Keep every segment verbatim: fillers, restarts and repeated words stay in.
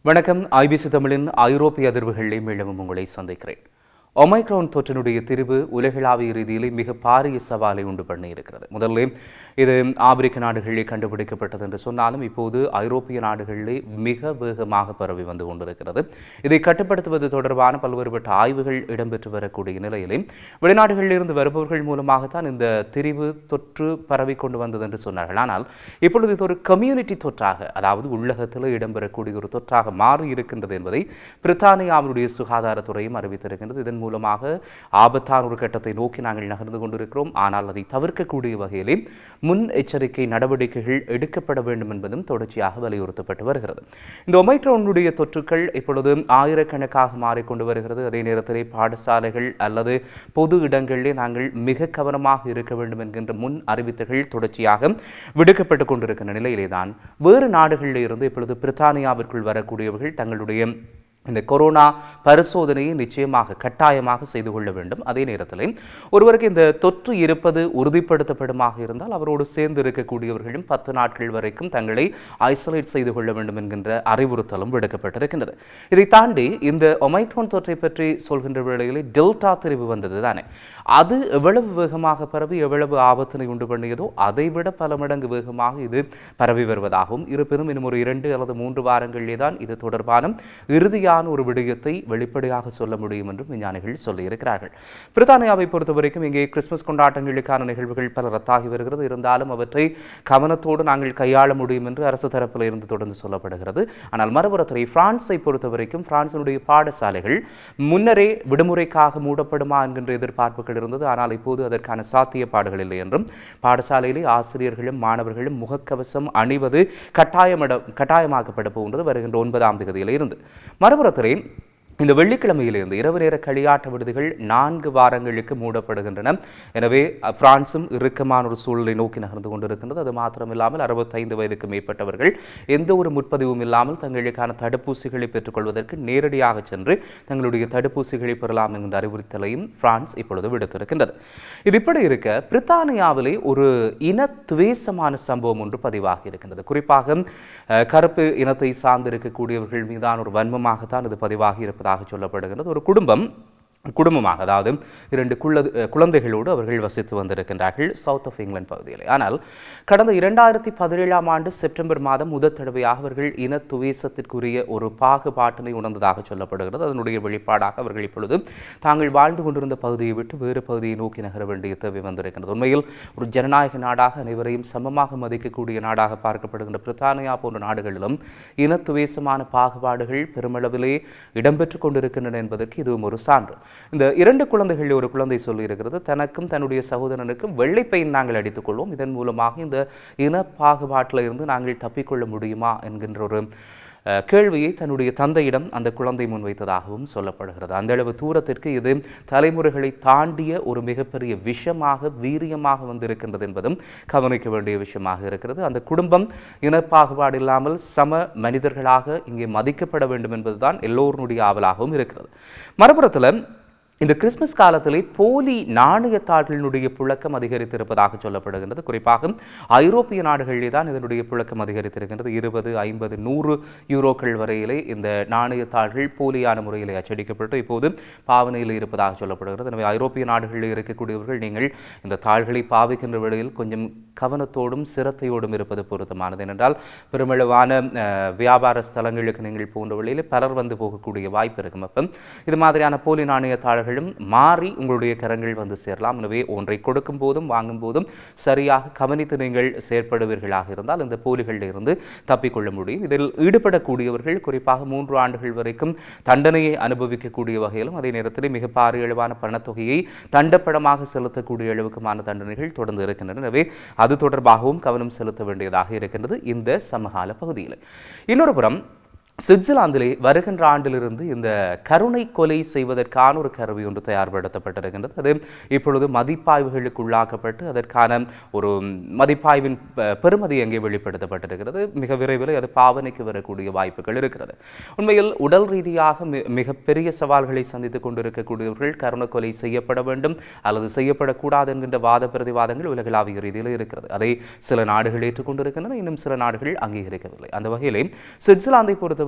வணக்கம். ஐபிசி தமிழின் ஐரோப்பிய அதிர்வுகளிலே மீண்டும் உங்களை சந்திக்கிறேன். ஒமைக்ரான் தொற்றினுடைய திரிவு உலகளாவிய ரீதியிலே மிக பாரிய சவாலை உண்டு பண்ணி இருக்கிறது. முதல்ல இது ஆப்பிரிக்க நாடுகளிலே கண்டுபிடிக்கப்பட்டது என்று சொன்னாலும் இப்போது ஐரோப்பிய நாடுகளிலே மிக வேகமாக பரவி வந்து கொண்டிருக்கிறது. இதை கட்டுப்படுத்துவது தொடர்பான பல்வேறுபட்ட ஆய்வுகள் இடம்பெற்று வரக்கூடிய நிலையிலே வெளிநாடுகளில் இருந்து வருபவர்கள் மூலமாகத்தான் இந்த திரிவு தொற்று பரவி கொண்டு வந்தது என்று சொன்னார்கள். ஆனால் இப்பொழுது இது ஒரு கம்யூனிட்டி தொற்றாக, அதாவது உள்ளகத்தில் இடம்பெறக்கூடிய ஒரு தொற்றாக மாறி இருக்கின்றது என்பதை பிரித்தானியாவுடைய சுகாதாரத்துறையும் அறிவித்திருக்கின்றது. இதன் மூலமாக ஆபத்தான ஒரு கட்டத்தை நோக்கி நாங்கள் நகர்ந்து கொண்டிருக்கிறோம். ஆனால் அதை தவிர்க்கக்கூடிய வகையிலே முன் எச்சரிக்கை நடவடிக்கைகள் எடுக்கப்பட வேண்டும் என்பதும் தொடர்ச்சியாக வலியுறுத்தப்பட்டு வருகிறது. இந்த ஒமைக்ரானுடைய தொற்றுக்கள் இப்பொழுது ஆயிரக்கணக்காக மாறிக்கொண்டு வருகிறது. அதே நேரத்திலே பாடசாலைகள் அல்லது பொது இடங்களிலே நாங்கள் மிக கவனமாக இருக்க வேண்டும் என்கின்ற முன் அறிவித்தல்கள் தொடர்ச்சியாக விடுக்கப்பட்டுக் கொண்டிருக்கின்ற நிலையிலே தான் வேறு நாடுகளில் இருந்து இப்பொழுது பிரித்தானியாவிற்குள் வரக்கூடியவர்கள் தங்களுடைய இந்த கொரோனா பரிசோதனையை நிச்சயமாக கட்டாயமாக செய்து கொள்ள வேண்டும். அதே நேரத்தில் ஒருவருக்கு இந்த தொற்று இருப்பது உறுதிப்படுத்தப்படுமாக இருந்தால் அவரோடு சேர்ந்து இருக்கக்கூடியவர்களும் பத்து நாட்கள் வரைக்கும் தங்களை ஐசோலேட் செய்து கொள்ள வேண்டும் என்கின்ற அறிவுறுத்தலும் விடுக்கப்பட்டிருக்கின்றது. இதை தாண்டி இந்த ஒமைக்ரான் தொற்றை பற்றி சொல்கின்ற வேளையில் டெல்டா திரிவு வந்தது தானே, அது எவ்வளவு வேகமாக பரவி எவ்வளவு ஆபத்தினை உண்டு பண்ணியதோ அதைவிட பல மடங்கு வேகமாக இது பரவி வருவதாகவும் இருப்பினும் இன்னும் ஒரு இரண்டு அல்லது மூன்று வாரங்களிலே தான் இது தொடர்பான இறுதியாக ஒரு விடயத்தை வெளிப்படையாக சொல்ல முடியும் என்றும் விஞ்ஞானிகள் சொல்லியிருக்கிறார்கள். பிரித்தானியாவை பொறுத்தவரைக்கும் இங்கே கிறிஸ்துமஸ் கொண்டாட்டங்களுக்கான நிகழ்வுகள் பல ரத்தாகி வருகிறது. இருந்தாலும் அவற்றை கவனத்தோடு நாங்கள் கையாள முடியும் என்று அரசு தரப்பில் இருந்து தொடர்ந்து சொல்லப்படுகிறது. ஆனால் மறுபுறத்திலே பிரான்ஸை பொறுத்தவரைக்கும் பிரான்சினுடைய பாடசாலைகள் முன்னரே விடுமுறைக்காக மூடப்படுமா என்கின்ற எதிர்பார்ப்புகள் இருந்தது. ஆனால் இப்போது அதற்கான சாத்தியப்பாடுகள் இல்லை என்றும் பாடசாலையிலே ஆசிரியர்களும் மாணவர்களும் முகக்கவசம் அணிவது கட்டாயமட கட்டாயமாக்கப்பட போன்றது வருகின்ற ஒன்பதாம் தேதியில இருந்து. மறுபுறத்திலே இந்த வெள்ளிக்கிழமையிலிருந்து இரவு நேர களியாட்ட விடுதிகள் நான்கு வாரங்களுக்கு மூடப்படுகின்றன. எனவே பிரான்சும் இறுக்கமான ஒரு சூழலை நோக்கி நகர்ந்து கொண்டிருக்கின்றது. அது மாத்திரமில்லாமல் அறுபத்தைந்து வயதுக்கு மேற்பட்டவர்கள் எந்த ஒரு முற்பதிவும் இல்லாமல் தங்களுக்கான தடுப்பூசிகளை பெற்றுக்கொள்வதற்கு நேரடியாக சென்று தங்களுடைய தடுப்பூசிகளை பெறலாம் என்ற அறிவுறுத்தலையும் பிரான்ஸ் இப்பொழுது விடுத்திருக்கின்றது. இது இப்படி இருக்க பிரித்தானியாவிலே ஒரு இன துவேசமான சம்பவம் ஒன்று பதிவாகி இருக்கின்றது. குறிப்பாக கருப்பு இனத்தை சார்ந்திருக்கக்கூடியவர்கள் மீதான ஒரு வன்மமாகத்தான் இது பதிவாகி இருப்பதாக சொல்லப்படுகிறது. ஒரு குடும்பம் குடும்பமாக அதாவது இரண்டு குழந்தைகளோடு அவர்கள் வசித்து வந்திருக்கின்றார்கள் சவுத் ஆஃப் இங்கிலாந்து பகுதியில். ஆனால் கடந்த இரண்டாயிரத்தி பதினேழாம் ஆண்டு செப்டம்பர் மாதம் முதல் தடவையாக அவர்கள் இன துவேசத்திற்குரிய ஒரு பாகுபாட்டினை உணர்ந்ததாக சொல்லப்படுகிறது. அதனுடைய வெளிப்பாடாக அவர்கள் இப்பொழுது தாங்கள் வாழ்ந்து கொண்டிருந்த பகுதியை விட்டு வேறு பகுதியை நோக்கி நகர வேண்டிய தேவை வந்திருக்கின்றது. உண்மையில் ஒரு ஜனநாயக நாடாக அனைவரையும் சமமாக மதிக்கக்கூடிய நாடாக பார்க்கப்படுகின்ற பிரித்தானியா போன்ற நாடுகளிலும் இன துவேசமான பாகுபாடுகள் பெருமளவிலே இடம்பெற்றுக் கொண்டிருக்கின்றன என்பதற்கு இதுவும் ஒரு சான்று. இந்த இரண்டு குழந்தைகள் ஒரு குழந்தை சொல்லி இருக்கிறது, தனக்கும் தன்னுடைய சகோதரனுக்கும் வெள்ளைப்பையின் நாங்கள் அடித்துக் கொள்வோம், இதன் மூலமாக இந்த இன பாகுபாட்டில் இருந்து நாங்கள் தப்பிக்கொள்ள முடியுமா என்கின்ற ஒரு கேள்வியை தன்னுடைய தந்தையிடம் அந்த குழந்தை முன்வைத்ததாகவும் சொல்லப்படுகிறது. அந்த அளவு தூரத்திற்கு இது தலைமுறைகளை தாண்டிய ஒரு மிகப்பெரிய விஷமாக வீரியமாக வந்திருக்கின்றது என்பதும் கவனிக்க வேண்டிய விஷயமாக இருக்கிறது. அந்த குடும்பம் இனப்பாகுபாடு இல்லாமல் சம மனிதர்களாக இங்கே மதிக்கப்பட வேண்டும் என்பதுதான் எல்லோருடைய ஆவலாகவும் இருக்கிறது. மறுபுறத்தில் இந்த கிறிஸ்துமஸ் காலத்திலே போலி நாணயத்தாள்களினுடைய புழக்கம் அதிகரித்திருப்பதாக சொல்லப்படுகின்றது. குறிப்பாக ஐரோப்பிய நாடுகளிலே தான் இதனுடைய புழக்கம் அதிகரித்திருக்கின்றது. இருபது ஐம்பது நூறு யூரோக்கள் வரையிலே இந்த நாணயத்தாள்கள் போலியான முறையில் அச்சடிக்கப்பட்டு இப்போது பாவனையில் இருப்பதாக சொல்லப்படுகிறது. எனவே ஐரோப்பிய நாடுகளில் இருக்கக்கூடியவர்கள் நீங்கள் இந்த தாள்களை பாவிக்கின்ற வேளையில் கொஞ்சம் கவனத்தோடும் சிரத்தையோடும் இருப்பது பொருத்தமானது. ஏனென்றால் பெருமளவான வியாபார ஸ்தலங்களுக்கு நீங்கள் போன்ற வழியில் பலர் வந்து போகக்கூடிய வாய்ப்பு இருக்கும். அப்போ இது மாதிரியான போலி நாணயத்தாள்கள் மாறி உங்களுடைய கரங்கள் வந்து சேரலாம். எனவே ஒன்றை கொடுக்கும் போதும் வாங்கும் போதும் சரியாக கவனித்து நீங்கள் செயற்படுவீர்களாக இருந்தால் இந்த போலிகளில் இருந்து தப்பிக்கொள்ள முடியும். இதில் ஈடுபடக்கூடியவர்கள் குறிப்பாக மூன்று ஆண்டுகள் வரைக்கும் தண்டனையை அனுபவிக்கக்கூடிய வகையிலும் அதே நேரத்தில் மிக பாரிய அளவான பணத்தொகையை தண்டப்படமாக செலுத்தக்கூடிய அளவுக்குமான தண்டனைகள் தொடர்ந்து இருக்கின்றன. எனவே அது தொடர்பாகவும் கவனம் செலுத்த வேண்டியதாக இருக்கின்றது இந்த சமகால பகுதியில். இன்னொரு புறம் சுவிட்சர்லாந்திலே வருகின்ற ஆண்டிலிருந்து இந்த கருணை கொலை செய்வதற்கான ஒரு கருவி ஒன்று தயார்படுத்தப்பட்டிருக்கின்றது. அது இப்பொழுது மதிப்பாய்வுகளுக்கு உள்ளாக்கப்பட்டு அதற்கான ஒரு மதிப்பாய்வின் பெறுமதி அங்கே வெளிப்படுத்தப்பட்டிருக்கிறது. மிக விரைவில் அது பாவனைக்கு வரக்கூடிய வாய்ப்புகள் இருக்கிறது. உண்மையில் உடல் ரீதியாக மிகப்பெரிய சவால்களை சந்தித்துக் கொண்டிருக்கக்கூடியவர்கள் கருணை கொலை செய்யப்பட வேண்டும் அல்லது செய்யப்படக்கூடாது என்கின்ற வாத பிரதிவாதங்கள் உலகளாவிய ரீதியில் இருக்கிறது. அதை சில நாடுகள் ஏற்றுக்கொண்டிருக்கின்றன, இன்னும் சில நாடுகள் அங்கீகரிக்கவில்லை. அந்த வகையிலே சுவிட்சர்லாந்தை பொறுத்த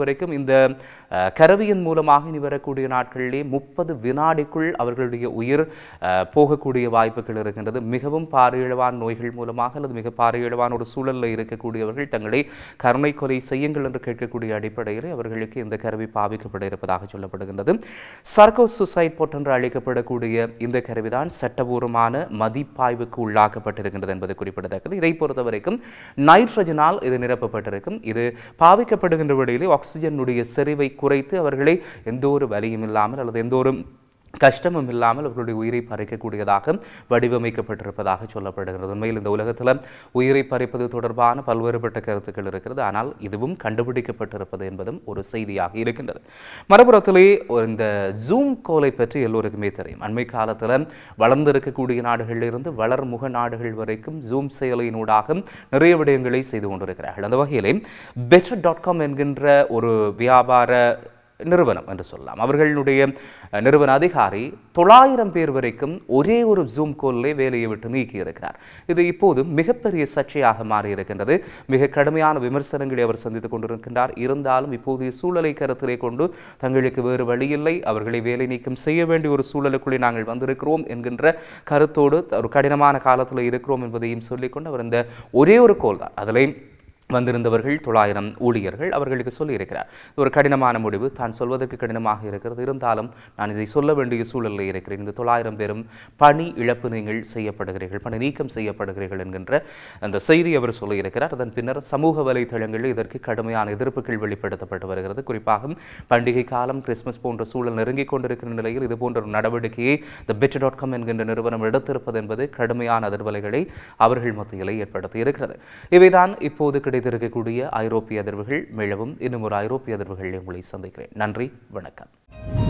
பொறுத்தவரைக்கும் இந்த கரவியின் மூலமாக இனி வரக்கூடிய நாட்களிலே முப்பது வினாடிக்குள் அவர்களுடைய உயிர் போகக்கூடிய வாய்ப்புகள் இருக்கின்றது. மிகவும் பாரியளவான நோய்கள் மூலமாக அல்லது மிக பாரியளவான ஒரு சூழலில் இருக்கக்கூடியவர்கள் தங்களை கருணை கொலை செய்யுங்கள் என்று கேட்கக்கூடிய அடிப்படையில் அவர்களுக்கு இந்த கருவி பாவிக்கப்பட இருப்பதாக சொல்லப்படுகின்றது. சர்கோஸ் சுசைட் பொட் என்று அழைக்கப்படக்கூடிய இந்த கருவிதான் சட்டபூர்வமான மதிப்பாய்வுக்கு உள்ளாக்கப்பட்டிருக்கின்றது என்பது குறிப்பிடத்தக்கது. இதை பொறுத்தவரைக்கும் நைட்ரஜனால் இது நிரப்பப்பட்டிருக்கும். இது பாவிக்கப்படுகின்ற வழியிலே ஆக்சிஜனுடைய செறிவை குறைத்து அவர்களை எந்த ஒரு வலியும் இல்லாமல் அல்லது எந்த ஒரு கஷ்டமும் இல்லாமல் அவர்களுடைய உயிரை பறிக்கக்கூடியதாக வடிவமைக்கப்பட்டிருப்பதாக சொல்லப்படுகிறது. உண்மையில் இந்த உலகத்தில் உயிரை பறிப்பது தொடர்பான பல்வேறுபட்ட கருத்துக்கள் இருக்கிறது. ஆனால் இதுவும் கண்டுபிடிக்கப்பட்டிருப்பது என்பதும் ஒரு செய்தியாக இருக்கின்றது. மறுபுறத்திலே இந்த ஜூம் கோலை பற்றி எல்லோருக்குமே தெரியும். அண்மை காலத்தில் வளர்ந்திருக்கக்கூடிய நாடுகளிலிருந்து வளர்முக நாடுகள் வரைக்கும் ஜூம் செயலியினூடாக நிறைய விடயங்களை செய்து கொண்டிருக்கிறார்கள். அந்த வகையிலே பெட்டர் டாட் காம் என்கின்ற ஒரு வியாபார நிறுவனம் என்று சொல்லலாம். அவர்களுடைய நிறுவன அதிகாரி தொள்ளாயிரம் பேர் வரைக்கும் ஒரே ஒரு ஜூம் கோலிலே வேலையை விட்டு நீக்கி இருக்கிறார். இது இப்போது மிகப்பெரிய சர்ச்சையாக மாறியிருக்கின்றது. மிக கடுமையான விமர்சனங்களை அவர் சந்தித்துக் கொண்டிருக்கின்றார். இருந்தாலும் இப்போதைய சூழலை கருத்திலே கொண்டு தங்களுக்கு வேறு வழியில்லை, அவர்களை வேலை நீக்கம் செய்ய வேண்டிய ஒரு சூழலுக்குள்ளே நாங்கள் வந்திருக்கிறோம் என்கின்ற கருத்தோடு ஒரு கடினமான காலத்தில் இருக்கிறோம் என்பதையும் சொல்லிக்கொண்டு அவர் இந்த ஒரே ஒரு கோல் தான் அதிலே வந்திருந்தவர்கள் தொள்ளாயிரம் ஊழியர்கள் அவர்களுக்கு சொல்லியிருக்கிறார். ஒரு கடினமான முடிவு, தான் சொல்வதற்கு கடினமாக இருக்கிறது, இருந்தாலும் நான் இதை சொல்ல வேண்டிய சூழலில் இருக்கிறேன். இந்த தொள்ளாயிரம் பேரும் பணி இழப்பு நீங்கள் செய்யப்படுகிறீர்கள், பணி நீக்கம் செய்யப்படுகிறீர்கள் என்கின்ற அந்த செய்தி அவர் சொல்லியிருக்கிறார். அதன் பின்னர் சமூக வலைதளங்களில் இதற்கு கடுமையான எதிர்ப்புகள் வெளிப்படுத்தப்பட்டு வருகிறது. குறிப்பாக பண்டிகை காலம், கிறிஸ்துமஸ் போன்ற சூழல் நெருங்கிக் கொண்டிருக்கிற நிலையில் இது போன்ற ஒரு நடவடிக்கையை த பெட்டர் டாட் காம் என்கின்ற நிறுவனம் எடுத்திருப்பது என்பது கடுமையான அதிர்வலைகளை அவர்கள் மத்தியில் ஏற்படுத்தி இருக்கிறது. இவைதான் இப்போது கிடைத்த இருக்கக்கூடிய ஐரோப்பிய அதிர்வுகள். மேலும் இன்னும் ஒரு ஐரோப்பிய அதிர்வுகளை உங்களை சந்திக்கிறேன். நன்றி, வணக்கம்.